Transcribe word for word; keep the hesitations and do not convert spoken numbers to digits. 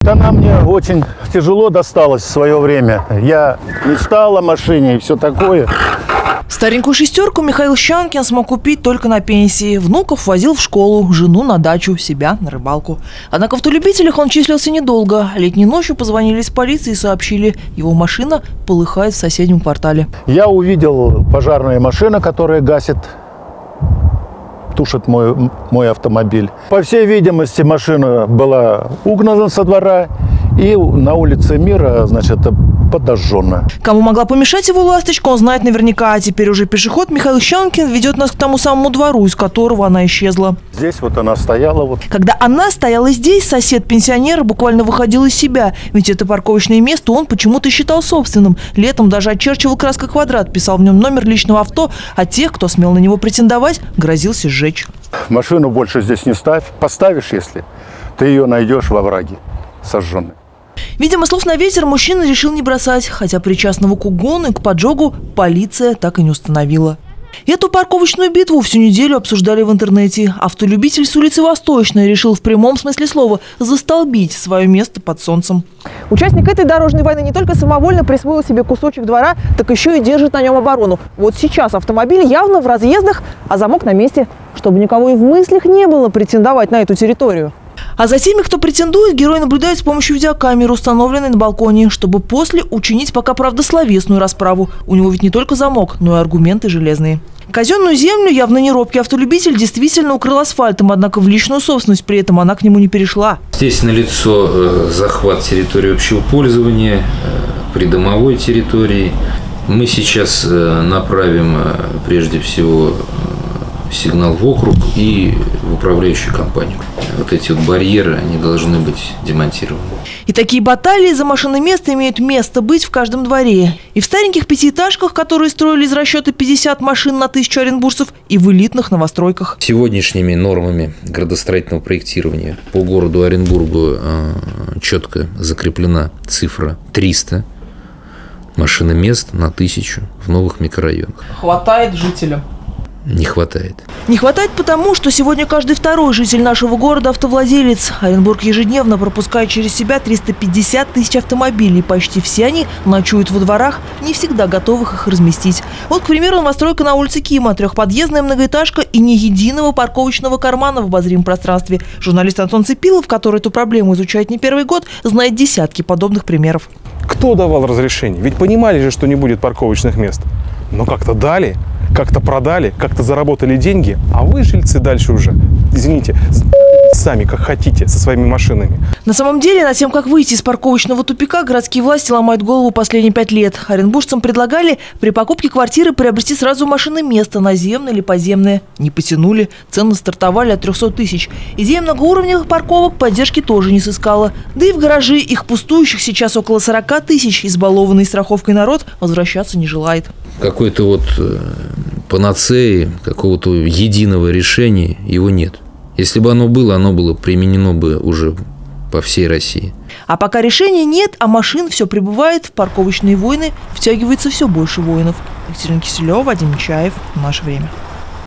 Она мне очень тяжело досталась в свое время. Я мечтал о машине и все такое. Старенькую шестерку Михаил Щанкин смог купить только на пенсии. Внуков возил в школу, жену на дачу, себя на рыбалку. Однако в автолюбителях он числился недолго. Летней ночью позвонили из полиции и сообщили, его машина полыхает в соседнем квартале. Я увидел пожарная машина, которая гасит, тушит мой, мой автомобиль. По всей видимости, машина была угнана со двора и на улице Мира, значит, подожжена. Кому могла помешать его ласточка, он знает наверняка. А теперь уже пешеход Михаил Щанкин ведет нас к тому самому двору, из которого она исчезла. Здесь вот она стояла. Вот. Когда она стояла здесь, сосед-пенсионер буквально выходил из себя. Ведь это парковочное место он почему-то считал собственным. Летом даже очерчивал краской квадрат, писал в нем номер личного авто, а тех, кто смел на него претендовать, грозился сжечь. Машину больше здесь не ставь. Поставишь, если ты ее найдешь во враге сожженной. Видимо, слов на ветер мужчина решил не бросать, хотя причастного к угону и к поджогу полиция так и не установила. Эту парковочную битву всю неделю обсуждали в интернете. Автолюбитель с улицы Восточной решил в прямом смысле слова застолбить свое место под солнцем. Участник этой дорожной войны не только самовольно присвоил себе кусочек двора, так еще и держит на нем оборону. Вот сейчас автомобиль явно в разъездах, а замок на месте, чтобы никого и в мыслях не было претендовать на эту территорию. А за теми, кто претендует, герой наблюдает с помощью видеокамеры, установленной на балконе, чтобы после учинить пока, правда, словесную расправу. У него ведь не только замок, но и аргументы железные. Казенную землю явно не робкий автолюбитель действительно укрыл асфальтом, однако в личную собственность при этом она к нему не перешла. Здесь налицо э, захват территории общего пользования, э, придомовой территории. Мы сейчас э, направим э, прежде всего э, сигнал в округ и в управляющую компанию. Вот эти вот барьеры, они должны быть демонтированы. И такие баталии за машиноместо имеют место быть в каждом дворе. И в стареньких пятиэтажках, которые строили из расчета пятьдесят машин на тысячу оренбуржцев, и в элитных новостройках. Сегодняшними нормами градостроительного проектирования по городу Оренбургу э, четко закреплена цифра триста машиномест на тысячу в новых микрорайонах. Хватает жителям? Не хватает. Не хватает потому, что сегодня каждый второй житель нашего города автовладелец. Оренбург ежедневно пропускает через себя триста пятьдесят тысяч автомобилей. Почти все они ночуют во дворах, не всегда готовых их разместить. Вот, к примеру, новостройка на улице Кима. Трехподъездная многоэтажка и ни единого парковочного кармана в обозримом пространстве. Журналист Антон Цепилов, который эту проблему изучает не первый год, знает десятки подобных примеров. Кто давал разрешение? Ведь понимали же, что не будет парковочных мест. Но как-то дали, как-то продали, как-то заработали деньги, а вы, жильцы, дальше уже, извините, сами как хотите со своими машинами. На самом деле, над тем, как выйти из парковочного тупика, городские власти ломают голову последние пять лет. Оренбуржцам предлагали при покупке квартиры приобрести сразу машиноместо, наземное или подземное. Не потянули, цены стартовали от трехсот тысяч. Идея многоуровневых парковок поддержки тоже не сыскала. Да и в гаражи, их пустующих сейчас около сорока тысяч, избалованный страховкой народ возвращаться не желает. Какой-то вот панацеи, какого-то единого решения его нет. Если бы оно было, оно было применено бы уже по всей России. А пока решения нет, а машин все прибывает, в парковочные войны втягивается все больше воинов. Екатерина Киселева, Вадим Чаев. Наше время.